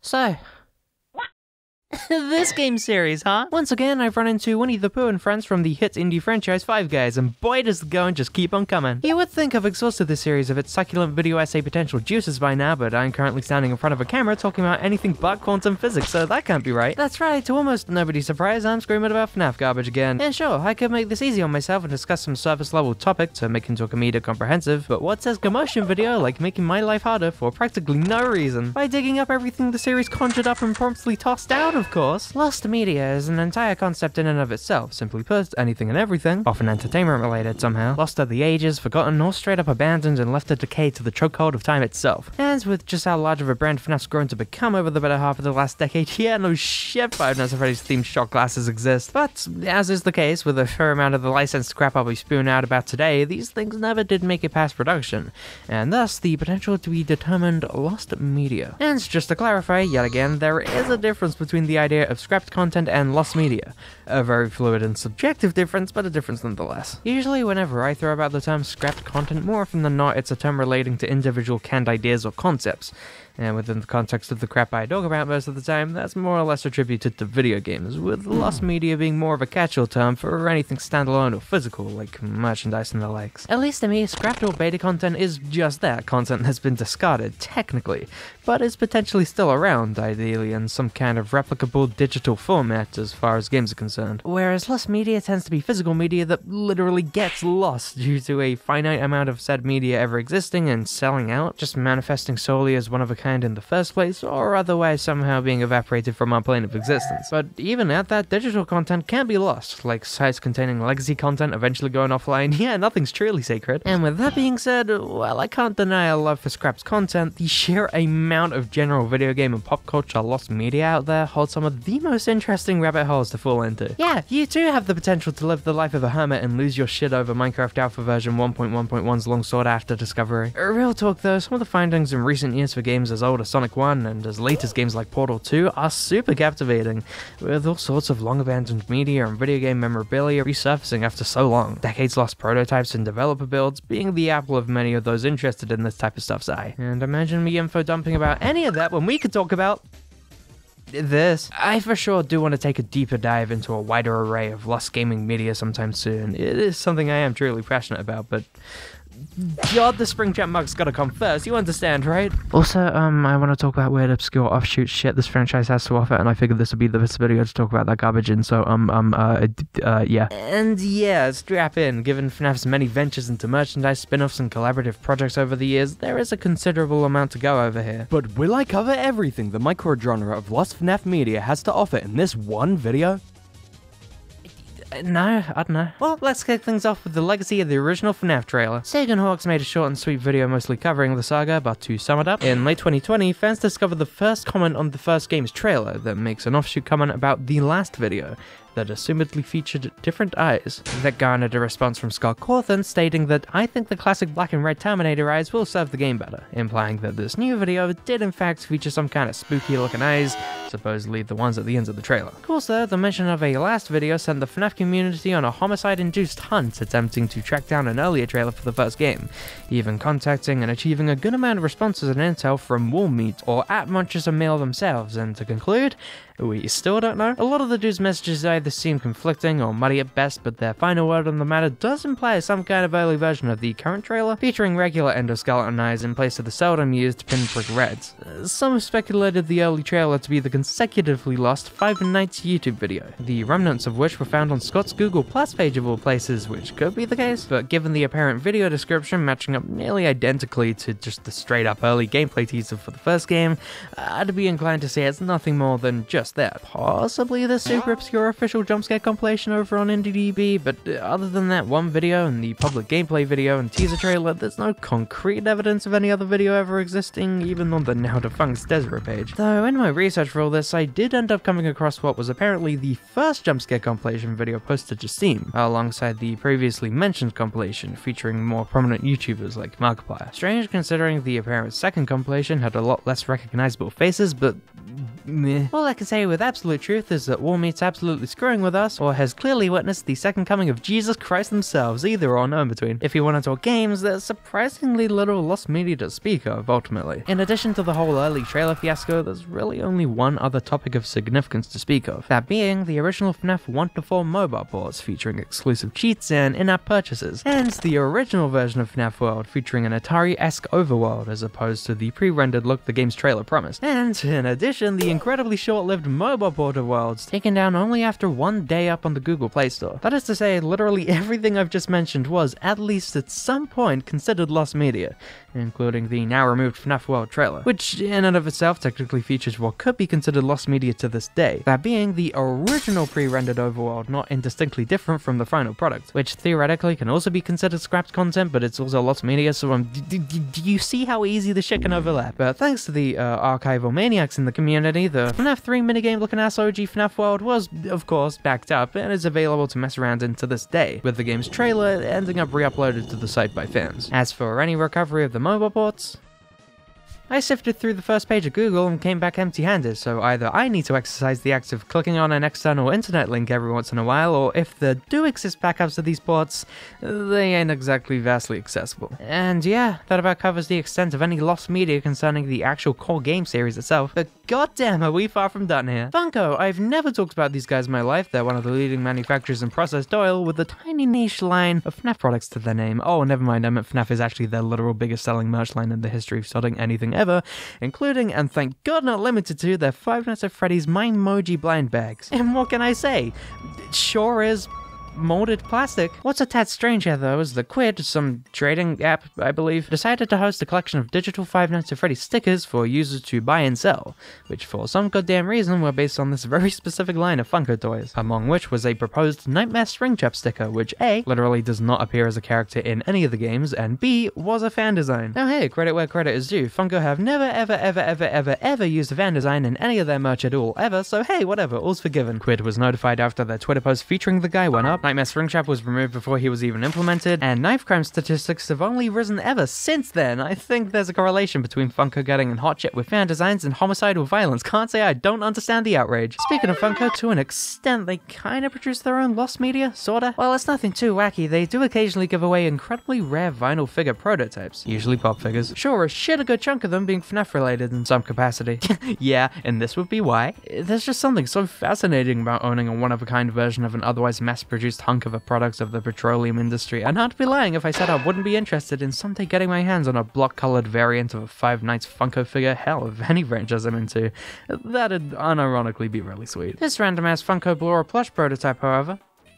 So, this game series, huh? Once again, I've run into Winnie the Pooh and friends from the hit indie franchise Five Guys, and boy does the going just keep on coming. You would think I've exhausted this series of its succulent video essay potential juices by now, but I'm currently standing in front of a camera talking about anything but quantum physics, so that can't be right. That's right, to almost nobody's surprise, I'm screaming about FNaF garbage again. And sure, I could make this easy on myself and discuss some surface level topic to make into a comedic comprehensive, but what says gomotion video like making my life harder for practically no reason? By digging up everything the series conjured up and promptly tossed out, of course. Lost media is an entire concept in and of itself. Simply put, anything and everything, often entertainment related somehow, lost to the ages, forgotten, or straight up abandoned and left to decay to the chokehold of time itself. And with just how large of a brand FNaF's grown to become over the better half of the last decade, yeah, no shit, Five Nights at Freddy's themed shot glasses exist. But, as is the case with a fair amount of the licensed crap I'll be spewing out about today, these things never did make it past production, and thus the potential to be determined lost media. And just to clarify, yet again, there is a difference between the idea of scrapped content and lost media. A very fluid and subjective difference, but a difference nonetheless. Usually whenever I throw about the term scrapped content, more often than not it's a term relating to individual canned ideas or concepts. And within the context of the crap I talk about most of the time, that's more or less attributed to video games, with lost media being more of a catch-all term for anything standalone or physical, like merchandise and the likes. At least to me, scrapped or beta content is just that, content that's been discarded, technically, but is potentially still around, ideally in some kind of replicable digital format as far as games are concerned. Whereas lost media tends to be physical media that literally gets lost due to a finite amount of said media ever existing and selling out, just manifesting solely as one of a kind in the first place, or otherwise somehow being evaporated from our plane of existence. But even at that, digital content can be lost, like sites containing legacy content eventually going offline. Yeah, nothing's truly sacred. And with that being said, well, I can't deny a love for scrapped content. The sheer amount of general video game and pop culture lost media out there holds some of the most interesting rabbit holes to fall into. Yeah, you too have the potential to live the life of a hermit and lose your shit over Minecraft Alpha version 1.1.1's long sought after discovery. Real talk though, some of the findings in recent years for games as old as Sonic 1 and as late as games like Portal 2 are super captivating, with all sorts of long abandoned media and video game memorabilia resurfacing after so long. Decades lost prototypes and developer builds being the apple of many of those interested in this type of stuff's eye. And imagine me info dumping about any of that when we could talk about this. I for sure do want to take a deeper dive into a wider array of lost gaming media sometime soon. It is something I am truly passionate about, but God, the spring jam mug's gotta come first, you understand, right? Also, I want to talk about weird, obscure, offshoot shit this franchise has to offer, and I figured this would be the best video to talk about that garbage in, so, yeah. And yeah, strap in. Given FNaF's many ventures into merchandise, spin-offs, and collaborative projects over the years, there is a considerable amount to go over here. But will I cover everything the micro-genre of lost FNaF media has to offer in this one video? No, I don't know. Well, let's kick things off with the legacy of the original FNaF trailer. Sega and Hawks made a short and sweet video mostly covering the saga, but to sum it up, in late 2020, fans discovered the first comment on the first game's trailer that makes an offshoot comment about the last video that assumedly featured different eyes. That garnered a response from Scott Cawthon stating that I think the classic black and red Terminator eyes will serve the game better, implying that this new video did in fact feature some kind of spooky looking eyes, supposedly the ones at the ends of the trailer. Of course though, the mention of a last video sent the FNaF community on a homicide-induced hunt attempting to track down an earlier trailer for the first game, even contacting and achieving a good amount of responses and intel from Woolmeat or @Munchers themselves, and to conclude, we still don't know. A lot of the dude's messages either seem conflicting or muddy at best, but their final word on the matter does imply some kind of early version of the current trailer, featuring regular endoskeleton eyes in place of the seldom used pinprick reds. Some have speculated the early trailer to be the consecutively lost Five Nights YouTube video, the remnants of which were found on Scott's Google Plus page of all places, which could be the case, but given the apparent video description matching up nearly identically to just the straight up early gameplay teaser for the first game, I'd be inclined to say it's nothing more than just that. Possibly the super obscure official jumpscare compilation over on IndieDB, but other than that one video and the public gameplay video and teaser trailer, there's no concrete evidence of any other video ever existing, even on the now defunct Deseret page. Though in my research for all this, I did end up coming across what was apparently the first jumpscare compilation video posted to Steam, alongside the previously mentioned compilation featuring more prominent YouTubers like Markiplier. Strange considering the apparent second compilation had a lot less recognizable faces, but meh. All I can say with absolute truth is that War Meat's absolutely screwing with us, or has clearly witnessed the second coming of Jesus Christ themselves, either or no in between. If you want to talk games, there's surprisingly little lost media to speak of, ultimately. In addition to the whole early trailer fiasco, there's really only one other topic of significance to speak of, that being the original FNAF 1-4 mobile ports featuring exclusive cheats and in-app purchases, and the original version of FNAF World featuring an Atari-esque overworld as opposed to the pre-rendered look the game's trailer promised. And in addition, the incredibly short-lived mobile port of Worlds, taken down only after one day up on the Google Play Store. That is to say, literally everything I've just mentioned was, at least at some point, considered lost media, including the now-removed FNAF World trailer, which in and of itself technically features what could be considered lost media to this day, that being the original pre-rendered overworld, not indistinctly different from the final product, which theoretically can also be considered scrapped content, but it's also lost media, so do you see how easy the shit can overlap? But thanks to the archival maniacs in the community, the FNAF 3 minigame looking ass OG FNAF World was, of course, backed up and is available to mess around in to this day, with the game's trailer ending up re-uploaded to the site by fans. As for any recovery of the mobile ports, I sifted through the first page of Google and came back empty-handed, so either I need to exercise the act of clicking on an external internet link every once in a while, or if there do exist backups of these ports, they ain't exactly vastly accessible. And yeah, that about covers the extent of any lost media concerning the actual core game series itself, but goddamn are we far from done here. Funko, I've never talked about these guys in my life. They're one of the leading manufacturers in processed oil with a tiny niche line of FNAF products to their name. Oh, never mind, I meant FNAF is actually their literal biggest selling merch line in the history of sodding anything ever, including, and thank God not limited to, their Five Nights at Freddy's Mime-moji blind bags. And what can I say? It sure is molded plastic. What's a tad strange here though is that Quid, some trading app I believe, decided to host a collection of digital Five Nights at Freddy's stickers for users to buy and sell, which for some goddamn reason were based on this very specific line of Funko toys, among which was a proposed Nightmare Springtrap sticker, which A, literally does not appear as a character in any of the games, and B, was a fan design. Now hey, credit where credit is due, Funko have never ever used a fan design in any of their merch at all ever, so hey, whatever, all's forgiven. Quid was notified after their Twitter post featuring the guy went up, Nightmare Springtrap was removed before he was even implemented, and knife crime statistics have only risen ever since then. I think there's a correlation between Funko getting in hot shit with fan designs and homicidal violence. Can't say I don't understand the outrage. Speaking of Funko, to an extent, they kinda produce their own lost media, sorta. Well, it's nothing too wacky. They do occasionally give away incredibly rare vinyl figure prototypes, usually pop figures. Sure as shit a good chunk of them being FNAF related in some capacity. Yeah, and this would be why. There's just something so fascinating about owning a one-of-a-kind version of an otherwise mass-produced hunk of a product of the petroleum industry, and I'd be lying if I said I wouldn't be interested in someday getting my hands on a block-colored variant of a Five Nights Funko figure. Hell, of any franchise I'm into. That'd unironically be really sweet. This random-ass Funko Blora plush prototype, however,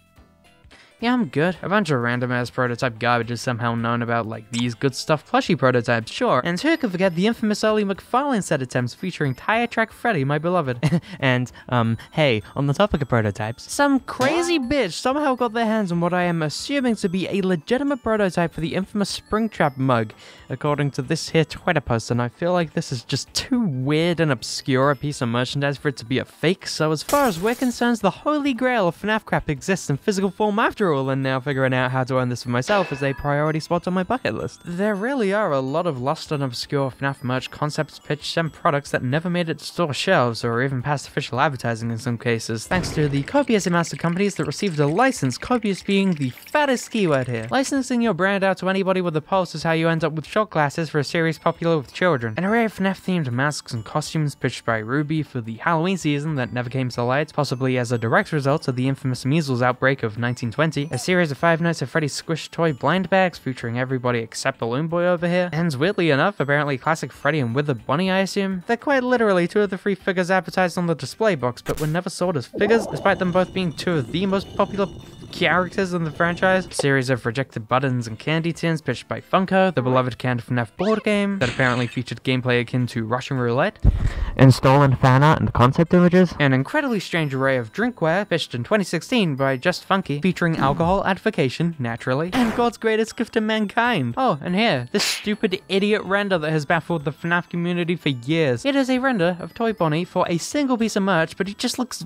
yeah, I'm good. A bunch of random-ass prototype garbage is somehow known about, like these good stuff plushie prototypes, sure. And who could forget the infamous early McFarlane set attempts featuring Tire Track Freddy, my beloved. And, hey, on the topic of prototypes, some crazy bitch somehow got their hands on what I am assuming to be a legitimate prototype for the infamous Springtrap mug, according to this here Twitter post, and I feel like this is just too weird and obscure a piece of merchandise for it to be a fake, so as far as we're concerned, the holy grail of FNAF crap exists in physical form after all, and now figuring out how to earn this for myself is a priority spot on my bucket list. There really are a lot of lost and obscure FNAF merch concepts, pitched, and products that never made it to store shelves, or even past official advertising in some cases, thanks to the copious amounts of companies that received a license, copious being the fattest keyword here. Licensing your brand out to anybody with a pulse is how you end up with shot glasses for a series popular with children. An array of FNAF-themed masks and costumes pitched by Ruby for the Halloween season that never came to light, possibly as a direct result of the infamous measles outbreak of 1920, a series of Five Nights at Freddy's squish toy blind bags featuring everybody except Balloon Boy over here, and weirdly enough, apparently classic Freddy and Withered Bunny, I assume. They're quite literally two of the three figures advertised on the display box, but were never sold as figures, despite them both being two of the most popular characters in the franchise. A series of rejected buttons and candy tins pitched by Funko, the beloved canned FNAF board game that apparently featured gameplay akin to Russian roulette, and stolen fan art and concept images, an incredibly strange array of drinkware pitched in 2016 by Just Funky, featuring alcohol advocation, naturally, and God's greatest gift to mankind. Oh, and here, this stupid idiot render that has baffled the FNAF community for years. It is a render of Toy Bonnie for a single piece of merch, but it just looks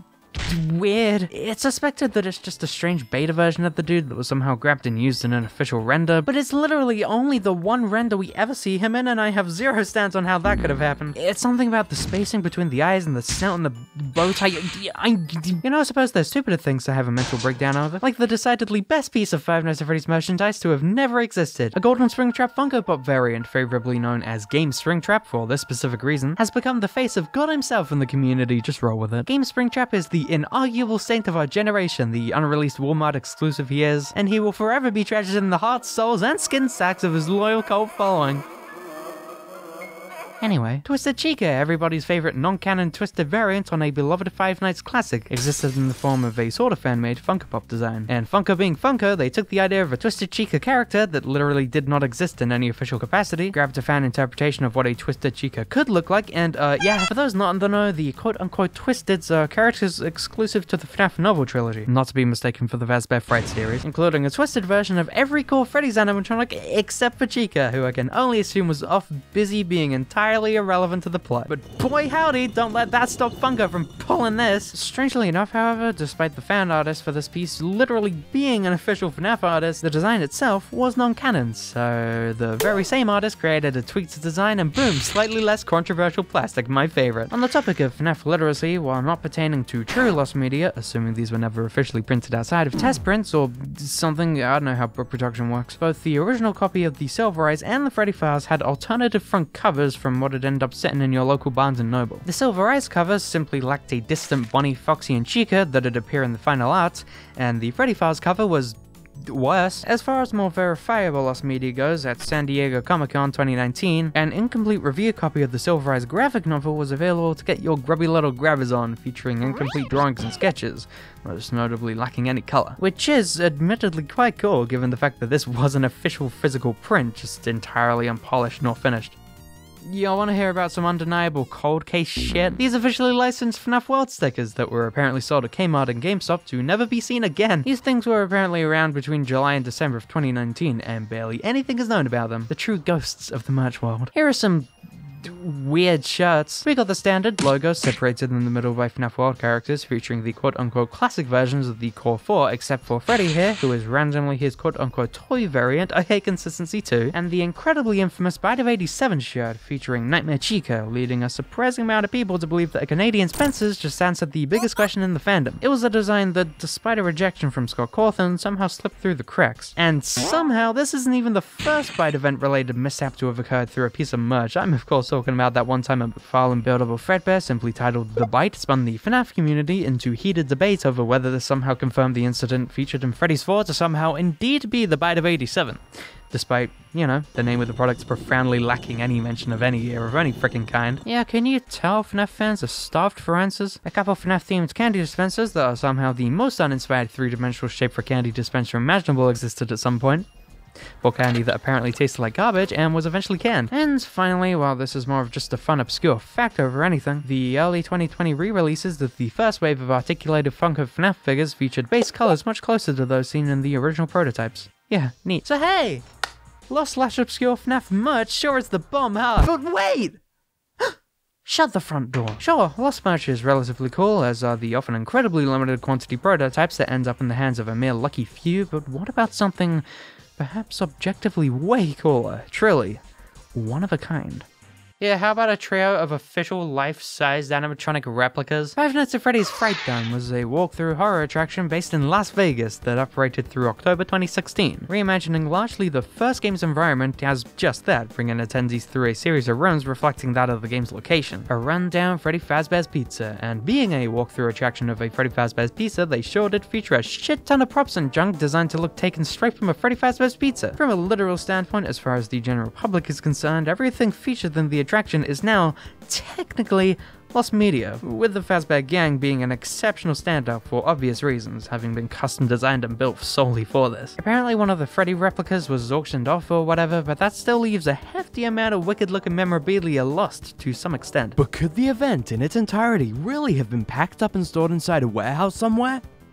weird. It's suspected that it's just a strange beta version of the dude that was somehow grabbed and used in an official render, but it's literally only the one render we ever see him in, and I have zero stance on how that could have happened. It's something about the spacing between the eyes and the snout and the bow tie. You know, I suppose there's stupider things to have a mental breakdown over, like the decidedly best piece of Five Nights at Freddy's merchandise to have never existed. A Golden Springtrap Funko Pop variant, favorably known as Game Springtrap for this specific reason, has become the face of God himself in the community. Just roll with it. Game Springtrap is the inarguable saint of our generation, the unreleased Walmart exclusive he is, and he will forever be treasured in the hearts, souls, and skin sacks of his loyal cult following. Anyway, Twisted Chica, everybody's favorite non-canon Twisted variant on a beloved Five Nights classic, existed in the form of a sort of fan-made Funko Pop design. And Funko being Funko, they took the idea of a Twisted Chica character that literally did not exist in any official capacity, grabbed a fan interpretation of what a Twisted Chica could look like, and yeah, for those not in the know, the quote-unquote Twisteds are characters exclusive to the FNaF novel trilogy, not to be mistaken for the Fazbear Fright series, including a twisted version of every core Freddy's animatronic except for Chica, who I can only assume was off busy being entirely irrelevant to the plot. But boy howdy, don't let that stop Funko from pulling this. Strangely enough, however, despite the fan artist for this piece literally being an official FNaF artist, the design itself was non-canon, so the very same artist created a tweak to design and boom, slightly less controversial plastic, my favorite. On the topic of FNaF literacy, while not pertaining to true lost media, assuming these were never officially printed outside of test prints or something, I don't know how book production works, both the original copy of the Silver Eyes and the Freddy Files had alternative front covers from what had ended up sitting in your local Barnes & Noble. The Silver Eyes covers simply lacked a distant Bonnie, Foxy, and Chica that'd appear in the final art, and the Freddy Files cover was worse. As far as more verifiable lost media goes, at San Diego Comic-Con 2019, an incomplete review copy of the Silver Eyes graphic novel was available to get your grubby little grabbers on, featuring incomplete drawings and sketches, most notably lacking any color. Which is admittedly quite cool, given the fact that this was an official physical print, just entirely unpolished nor finished. Y'all want to hear about some undeniable cold case shit? These officially licensed FNaF World stickers that were apparently sold at Kmart and GameStop to never be seen again. These things were apparently around between July and December of 2019, and barely anything is known about them. The true ghosts of the merch world. Here are some weird shirts. We got the standard logo separated in the middle by FNaF World characters, featuring the quote-unquote classic versions of the core 4, except for Freddy here, who is randomly his quote-unquote toy variant, I hate consistency too, and the incredibly infamous Bite of 87 shirt, featuring Nightmare Chica, leading a surprising amount of people to believe that a Canadian Spencer's just answered the biggest question in the fandom. It was a design that, despite a rejection from Scott Cawthon, somehow slipped through the cracks. And somehow, this isn't even the first Bite event-related mishap to have occurred through a piece of merch. I'm of course talking about that one time a McFarlane buildable Fredbear simply titled The Bite spun the FNaF community into heated debate over whether this somehow confirmed the incident featured in Freddy's 4 to somehow indeed be the Bite of 87. Despite, you know, the name of the product profoundly lacking any mention of any year of any freaking kind. Yeah, can you tell FNaF fans are starved for answers? A couple FNaF themed candy dispensers that are somehow the most uninspired three-dimensional shape for candy dispenser imaginable existed at some point. For candy that apparently tasted like garbage and was eventually canned. And finally, while this is more of just a fun obscure fact over anything, the early 2020 re-releases of the first wave of articulated Funko FNaF figures featured base colors much closer to those seen in the original prototypes. Yeah, neat. So hey! Lost/obscure FNaF merch sure is the bomb, huh? But wait! Shut the front door. Sure, Lost merch is relatively cool, as are the often incredibly limited quantity prototypes that end up in the hands of a mere lucky few, but what about something perhaps objectively way cooler, truly one of a kind? Yeah, how about a trio of official life-sized animatronic replicas? Five Nights at Freddy's Fright Dome was a walkthrough horror attraction based in Las Vegas that operated through October 2016, reimagining largely the first game's environment as just that, bringing attendees through a series of rooms reflecting that of the game's location. A rundown Freddy Fazbear's Pizza, and being a walkthrough attraction of a Freddy Fazbear's Pizza, they sure did feature a shit ton of props and junk designed to look taken straight from a Freddy Fazbear's Pizza. From a literal standpoint, as far as the general public is concerned, everything featured in the attraction is now technically lost media, with the Fazbear gang being an exceptional standout for obvious reasons, having been custom designed and built solely for this. Apparently one of the Freddy replicas was auctioned off or whatever, but that still leaves a hefty amount of wicked looking memorabilia lost to some extent. But could the event in its entirety really have been packed up and stored inside a warehouse somewhere?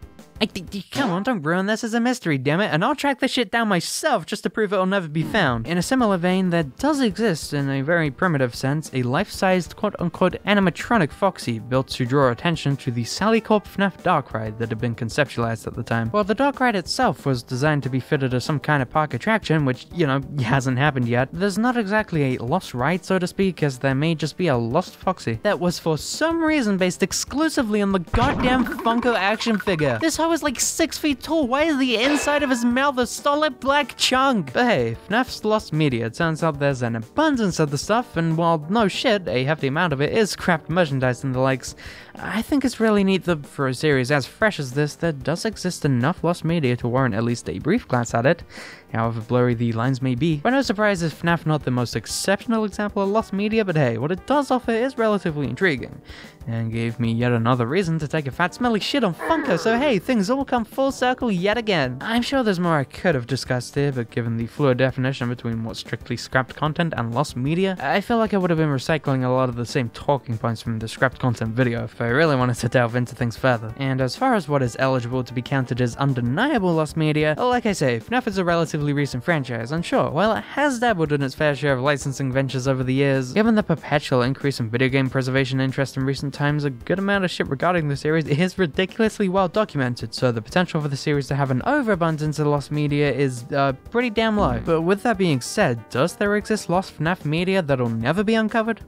Come on, don't ruin this as a mystery, damn it, and I'll track this shit down myself just to prove it'll never be found. In a similar vein, there does exist, in a very primitive sense, a life-sized quote-unquote animatronic Foxy built to draw attention to the Sally Corp FNaF Dark Ride that had been conceptualized at the time. While the Dark Ride itself was designed to be fitted as some kind of park attraction, which, you know, hasn't happened yet, there's not exactly a lost ride, so to speak, as there may just be a lost Foxy that was for some reason based exclusively on the goddamn Funko action figure. This hoe is like 6 feet tall. Why is the inside of his mouth a solid black chunk? But hey, FNaF's lost media. It turns out there's an abundance of the stuff, and while no shit, a hefty amount of it is scrapped merchandise and the likes, I think it's really neat that for a series as fresh as this, there does exist enough lost media to warrant at least a brief glance at it, however blurry the lines may be. But no surprise is FNaF not the most exceptional example of lost media, but hey, what it does offer is relatively intriguing, and gave me yet another reason to take a fat smelly shit on Funko, so hey, things all come full circle yet again. I'm sure there's more I could have discussed here, but given the fluid definition between what's strictly scrapped content and lost media, I feel like I would have been recycling a lot of the same talking points from the scrapped content video if I really wanted to delve into things further. And as far as what is eligible to be counted as undeniable lost media, like I say, FNaF is a relatively recent franchise, and sure, while it has dabbled in its fair share of licensing ventures over the years, given the perpetual increase in video game preservation interest in recent times, a good amount of shit regarding the series is ridiculously well documented, so the potential for the series to have an overabundance of lost media is pretty damn low. But with that being said, does there exist lost FNaF media that'll never be uncovered?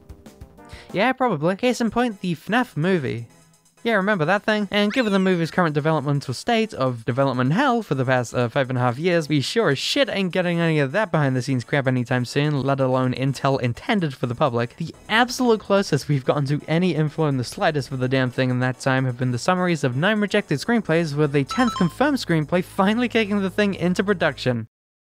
Yeah, probably. Case in point, the FNaF movie. Yeah, remember that thing? And given the movie's current developmental state of development hell for the past 5.5 years, we sure as shit ain't getting any of that behind the scenes crap anytime soon, let alone intel intended for the public. The absolute closest we've gotten to any info in the slightest for the damn thing in that time have been the summaries of 9 rejected screenplays, with a 10th confirmed screenplay finally kicking the thing into production.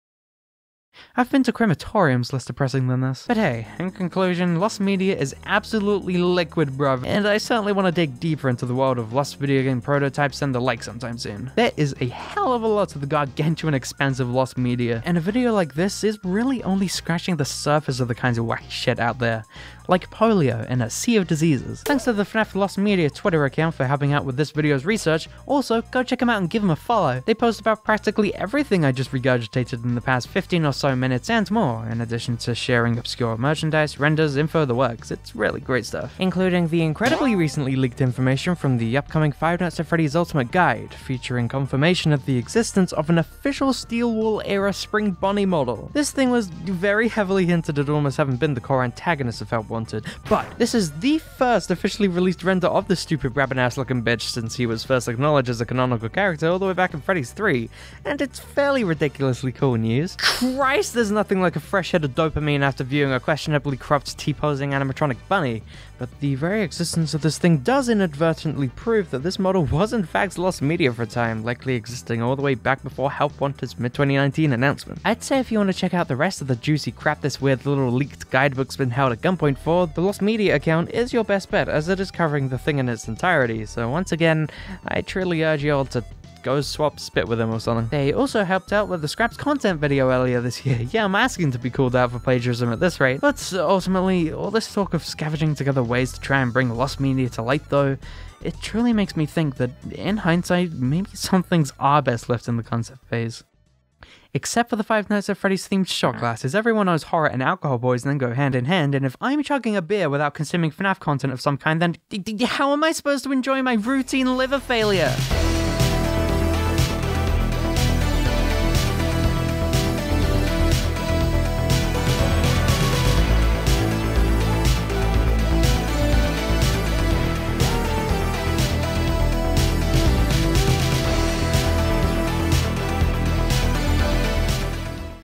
I've been to crematoriums less depressing than this. But hey, in conclusion, lost media is absolutely liquid, bruv, and I certainly want to dig deeper into the world of lost video game prototypes and the like sometime soon. There is a hell of a lot of the gargantuan expanse of lost media, and a video like this is really only scratching the surface of the kinds of wacky shit out there, like polio and a sea of diseases. Thanks to the FNaF Lost Media Twitter account for helping out with this video's research. Also, go check them out and give them a follow. They post about practically everything I just regurgitated in the past 15 or so minutes and more, in addition to sharing obscure merchandise, renders, info, the works. It's really great stuff. Including the incredibly recently leaked information from the upcoming Five Nights at Freddy's Ultimate Guide, featuring confirmation of the existence of an official Steel Wool era Spring Bonnie model. This thing was very heavily hinted at almost having been the core antagonist of Help Wanted, but this is the first officially released render of the stupid rabbit-ass looking bitch since he was first acknowledged as a canonical character all the way back in Freddy's 3, and it's fairly ridiculously cool news. Christ, there's nothing like a fresh hit of dopamine after viewing a questionably cropped T-posing animatronic bunny, but the very existence of this thing does inadvertently prove that this model was in fact lost media for a time, likely existing all the way back before Help Wanted's mid-2019 announcement. I'd say if you want to check out the rest of the juicy crap this weird little leaked guidebook's been held at gunpoint for, the Lost Media account is your best bet, as it is covering the thing in its entirety, so once again, I truly urge you all to go swap spit with him or something. They also helped out with the Scraps content video earlier this year. Yeah, I'm asking to be called out for plagiarism at this rate, but ultimately, all this talk of scavenging together ways to try and bring Lost Media to light though, it truly makes me think that, in hindsight, maybe some things are best left in the concept phase. Except for the Five Nights at Freddy's themed shot glasses, everyone knows horror and alcohol poisoning go hand in hand, and if I'm chugging a beer without consuming FNaF content of some kind, then how am I supposed to enjoy my routine liver failure?